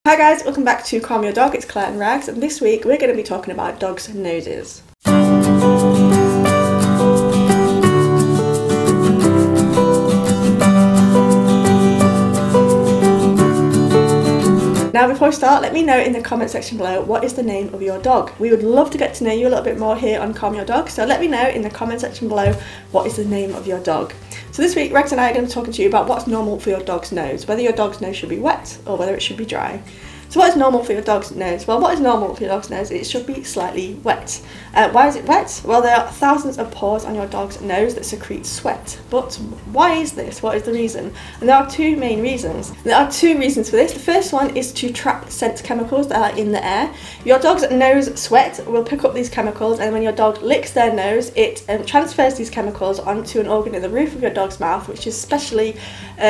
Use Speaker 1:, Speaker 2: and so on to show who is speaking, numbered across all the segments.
Speaker 1: Hi guys, welcome back to Calm Your Dog. It's Claire and Rags, and this week we're going to be talking about dogs' noses. Now before we start, let me know in the comment section below what is the name of your dog. We would love to get to know you a little bit more here on Calm Your Dog, so let me know in the comment section below what is the name of your dog. So this week Rags and I are going to be talking to you about what's normal for your dog's nose, whether your dog's nose should be wet or whether it should be dry. So what is normal for your dog's nose? Well, what is normal for your dog's nose? It should be slightly wet. Why is it wet? Well, there are thousands of pores on your dog's nose that secrete sweat. But why is this? What is the reason? And there are two main reasons. There are two reasons for this. The first one is to trap scent chemicals that are in the air. Your dog's nose sweat will pick up these chemicals, and when your dog licks their nose, it transfers these chemicals onto an organ in the roof of your dog's mouth, which is specialised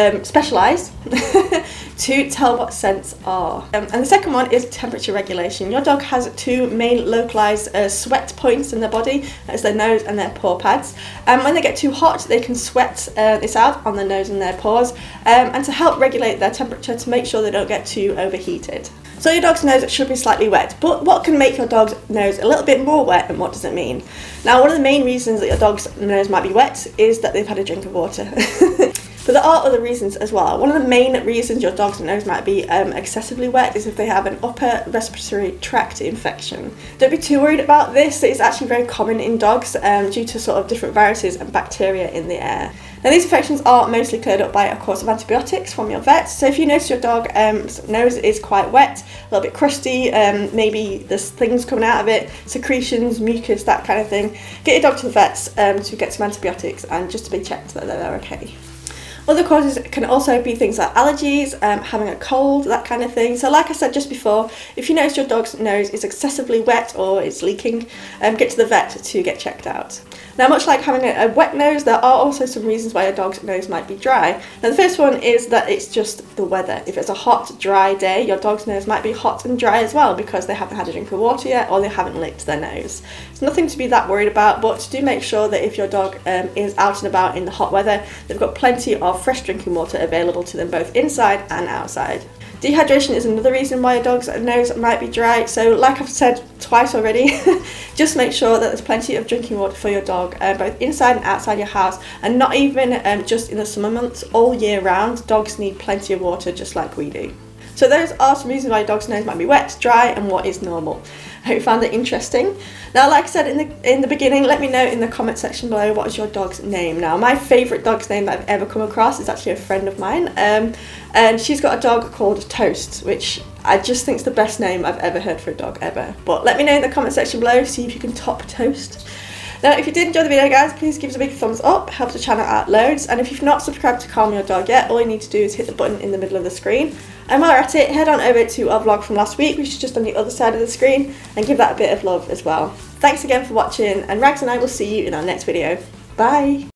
Speaker 1: to tell what scents are. And the second one is temperature regulation. Your dog has two main localised sweat points in their body. That's their nose and their paw pads. And when they get too hot, they can sweat this out on their nose and their paws, and to help regulate their temperature to make sure they don't get too overheated. So your dog's nose should be slightly wet, but what can make your dog's nose a little bit more wet, and what does it mean? Now, one of the main reasons that your dog's nose might be wet is that they've had a drink of water. But there are other reasons as well. One of the main reasons your dog's nose might be excessively wet is if they have an upper respiratory tract infection. Don't be too worried about this. It's actually very common in dogs due to sort of different viruses and bacteria in the air. Now, these infections are mostly cleared up by a course of antibiotics from your vet. So if you notice your dog's nose is quite wet, a little bit crusty, maybe there's things coming out of it, secretions, mucus, that kind of thing, get your dog to the vets to get some antibiotics and just to be checked that they're okay. Other causes can also be things like allergies, having a cold, that kind of thing. So like I said just before, if you notice your dog's nose is excessively wet or it's leaking, get to the vet to get checked out. Now, much like having a wet nose, there are also some reasons why your dog's nose might be dry. Now, the first one is that it's just the weather. If it's a hot, dry day, your dog's nose might be hot and dry as well because they haven't had a drink of water yet or they haven't licked their nose. It's nothing to be that worried about, but do make sure that if your dog is out and about in the hot weather, they've got plenty of fresh drinking water available to them both inside and outside. Dehydration is another reason why your dog's nose might be dry, so like I've said twice already, just make sure that there's plenty of drinking water for your dog, both inside and outside your house, and not even just in the summer months, all year round. Dogs need plenty of water just like we do. So those are some reasons why your dog's nose might be wet, dry, and what is normal. I hope you found it interesting. Now, like I said in the beginning, let me know in the comment section below what is your dog's name. Now, my favourite dog's name that I've ever come across is actually a friend of mine, and she's got a dog called Toast, which I just think is the best name I've ever heard for a dog ever. But let me know in the comment section below, see if you can top Toast. Now, if you did enjoy the video, guys, please give us a big thumbs up, helps the channel out loads, and if you've not subscribed to Calm Your Dog yet, all you need to do is hit the button in the middle of the screen. And while you're at it, head on over to our vlog from last week, which is just on the other side of the screen, and give that a bit of love as well. Thanks again for watching, and Rags and I will see you in our next video. Bye!